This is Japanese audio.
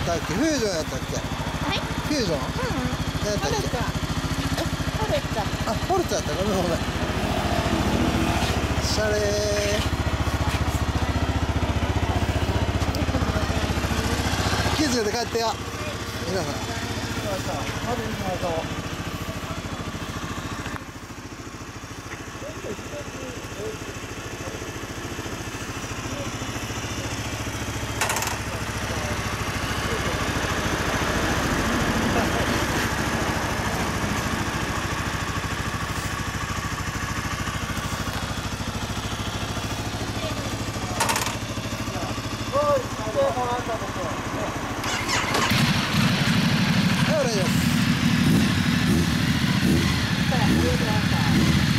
ったっけ？フュージョンやったっけ？ はい。 フュージョン？何やったっけ？ フォルツァ。 あ、フォルツァやった。ごめんごめん。シャレー。気づいて帰ってよ。皆さん。まず行きましょう。はい、お願いします。